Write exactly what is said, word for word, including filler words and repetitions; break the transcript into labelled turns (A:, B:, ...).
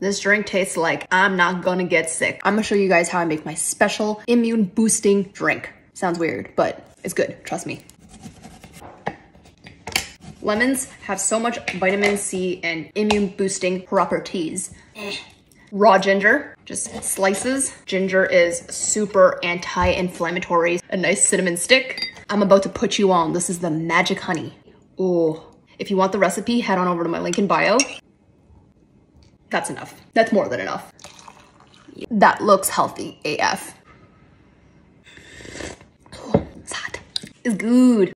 A: This drink tastes like I'm not gonna get sick. I'm gonna show you guys how I make my special immune boosting drink. Sounds weird, but it's good, trust me. Lemons have so much vitamin C and immune boosting properties. Eh. Raw ginger, just slices. Ginger is super anti-inflammatory. A nice cinnamon stick. I'm about to put you on. This is the magic honey. Ooh. If you want the recipe, head on over to my link in bio. That's enough. That's more than enough. That looks healthy A F. Oh, it's hot. It's good.